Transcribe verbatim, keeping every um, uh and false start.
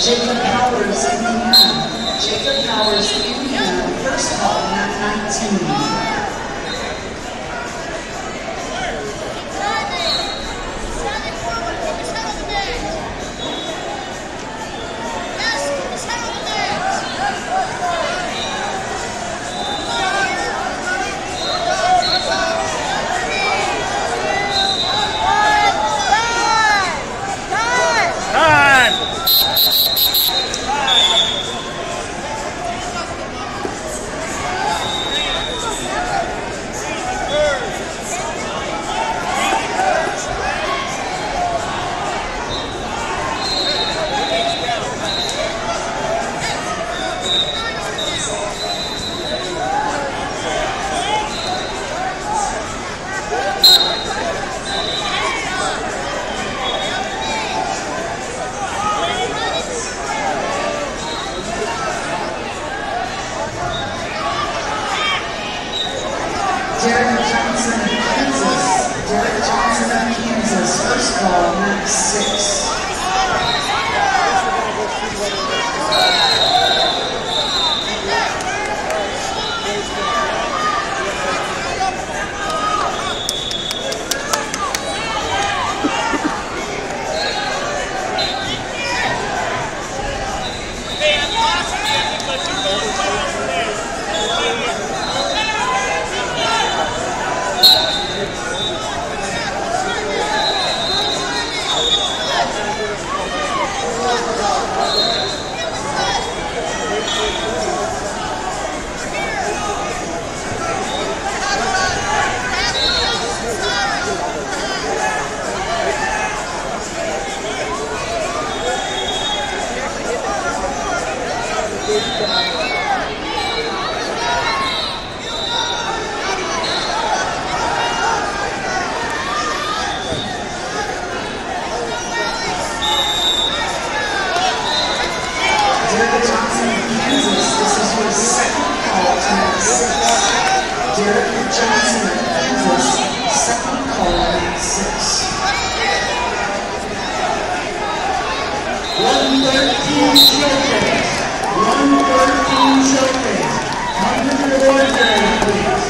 Jacob Powers, Indiana. Jacob Powers, Indiana. First call, mat nineteen. Derek Johnson of Kansas. Derek Johnson of Kansas. First call, mat six. Derek Johnson of Kansas, this is your second call to mat six. Derek Johnson of Kansas, second call to mat six. one thirteen showcase. one thirteen showcase. Come to the ordinary, please.